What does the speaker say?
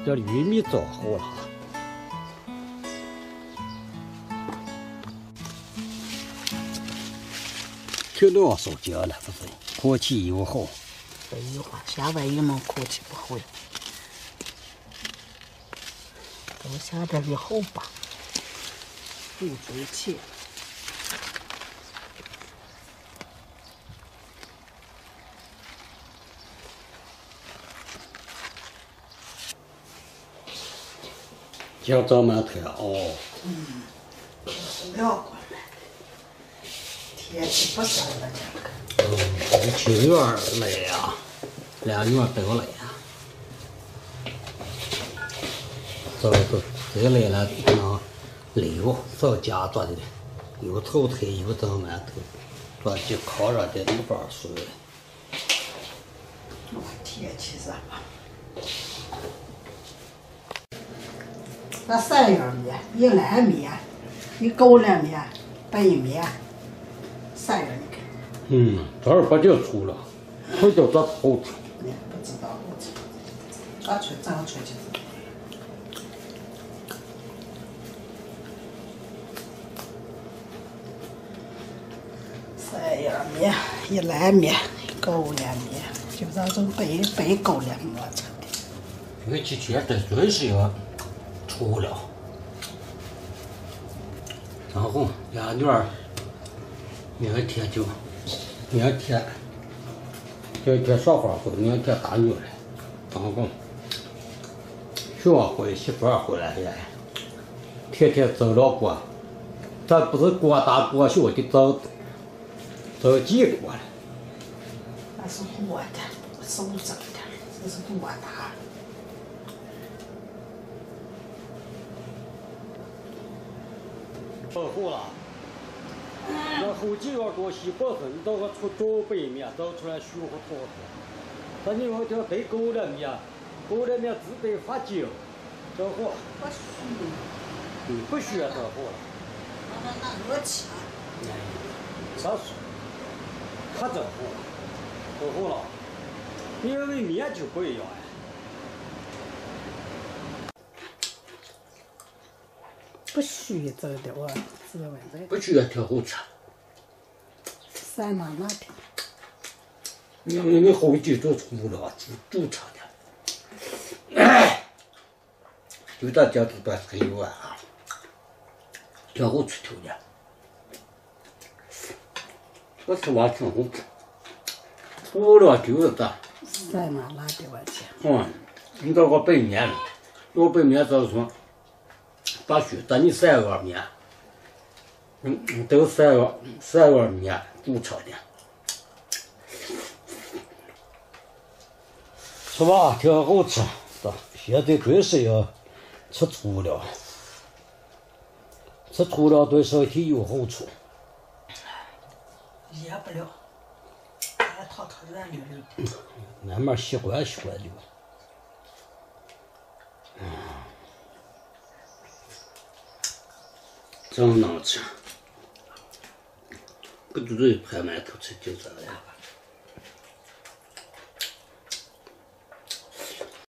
这玉米做好了，这都要烧焦了，不是？空气又好。 废话，下外有么空气不好呀？多下点就好吧，不追气。 姜枣馒头哦。 聊过来，天气不热了，这个。 7月来呀，2月都来呀。这来了，那溜早家做的，有头菜有蒸馒头，做起烤热的里边水。 天气热嘛。那3样面，一烂面，一狗粮面，白面，3样你看。 这儿把这出了，回头这好吃。 不知道好吃，找出去。3样面，一烂面，一狗粮面，就这种白狗粮磨成的。 这几天这真是要出了，然后2女儿明天这天上班回，明天大女儿来，然后学回媳妇儿回来呀，天天走了过，咱不是过大过小的走几个了。 那是活的，手整的，这是多大。 做好了，那后几月多洗保证，找个找白面，找出来舒服妥妥。咱你说这白狗粮面，狗粮面自带发酵，这好。不需要这好了。 那我吃。 啥事？可真好了，做好了，因为面就不一样呀。 不许走的我只问这个。 不需要挺好吃。 散到哪天？ 你后脊都出了，煮成的。就咱家这边还有啊，挺好吃头的。我吃完挺好吃，出了就是这。 散到哪地方去？ 你找个白面，有白面找什么？把水，咱你3碗面，都3碗面煮成的，是吧？挺好吃。现在真是要吃粗粮，吃粗粮对身体有好处。 热不了，烫软溜溜的。 慢慢习惯就。真能吃，不就是拍馒头吃就这样。